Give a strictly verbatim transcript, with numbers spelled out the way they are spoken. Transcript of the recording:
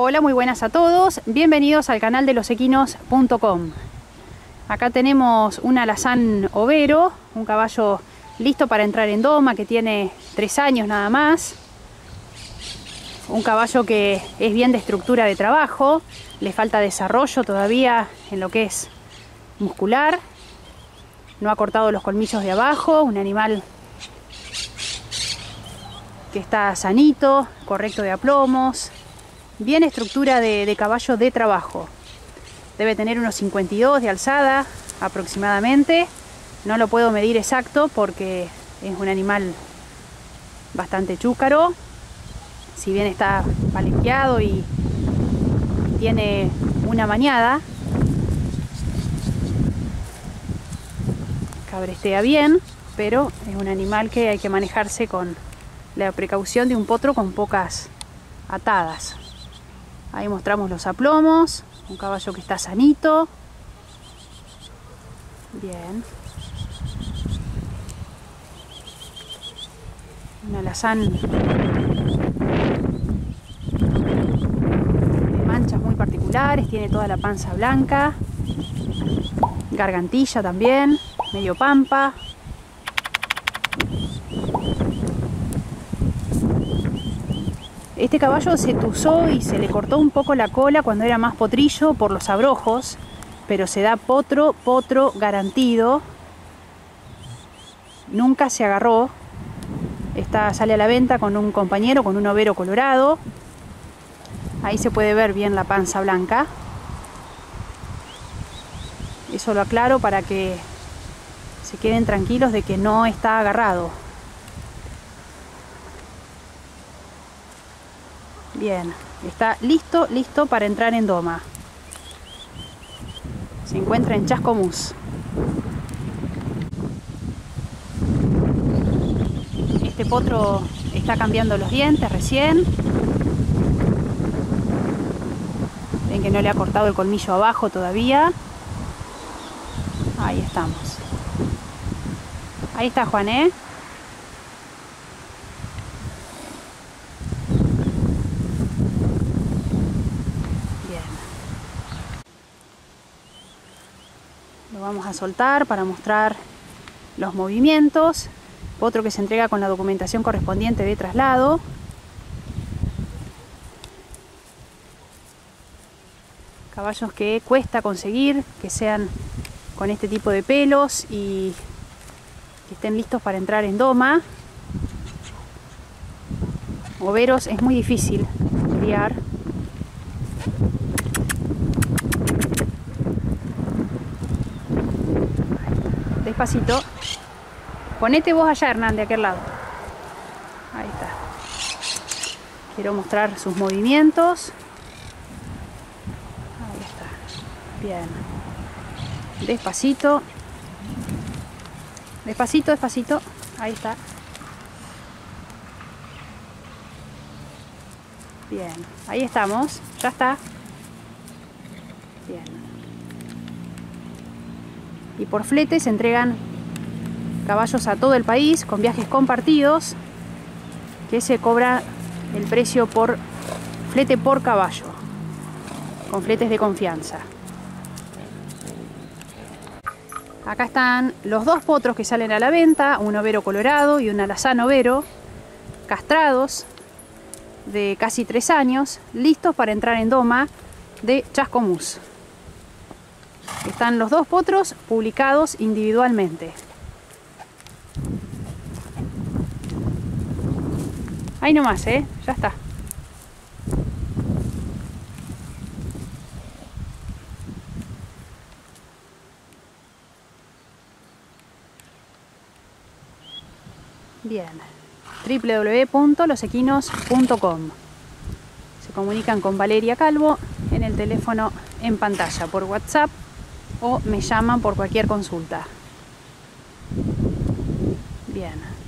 Hola, muy buenas a todos. Bienvenidos al canal de los equinos punto com. Acá tenemos un alazán overo, un caballo listo para entrar en doma, que tiene tres años nada más. Un caballo que es bien de estructura de trabajo, le falta desarrollo todavía en lo que es muscular. No ha cortado los colmillos de abajo, un animal que está sanito, correcto de aplomos. Bien estructura de, de caballo de trabajo. Debe tener unos cincuenta y dos de alzada aproximadamente. No lo puedo medir exacto porque es un animal bastante chúcaro. Si bien está palenqueado y tiene una mañada, cabrestea bien, pero es un animal que hay que manejarse con la precaución de un potro con pocas atadas. Ahí mostramos los aplomos, un caballo que está sanito. Bien. Un alazán de manchas muy particulares, tiene toda la panza blanca, gargantilla también, medio pampa. Este caballo se tuzó y se le cortó un poco la cola cuando era más potrillo por los abrojos, pero se da potro, potro garantido. Nunca se agarró. Esta sale a la venta con un compañero, con un overo colorado. Ahí se puede ver bien la panza blanca. Eso lo aclaro para que se queden tranquilos de que no está agarrado. Bien, está listo, listo para entrar en doma. Se encuentra en Chascomús. Este potro está cambiando los dientes recién. Ven que no le ha cortado el colmillo abajo todavía. Ahí estamos. Ahí está Juan, ¿eh? Lo vamos a soltar para mostrar los movimientos. Potro que se entrega con la documentación correspondiente de traslado. Caballos que cuesta conseguir, que sean con este tipo de pelos y que estén listos para entrar en doma. Overos es muy difícil criar. Despacito. Ponete vos allá, Hernán, de aquel lado. Ahí está. Quiero mostrar sus movimientos. Ahí está. Bien. Despacito. Despacito, despacito. Ahí está. Bien. Ahí estamos. Ya está. Bien. Y por flete se entregan caballos a todo el país con viajes compartidos, que se cobra el precio por flete por caballo, con fletes de confianza. Acá están los dos potros que salen a la venta, un overo colorado y un alazán overo, castrados de casi tres años, listos para entrar en doma de Chascomús. Están los dos potros publicados individualmente. Ahí nomás, ¿eh? Ya está. Bien. doble u doble u doble u punto los equinos punto com. Se comunican con Valeria Calvo en el teléfono en pantalla por WhatsApp o me llaman por cualquier consulta. Bien.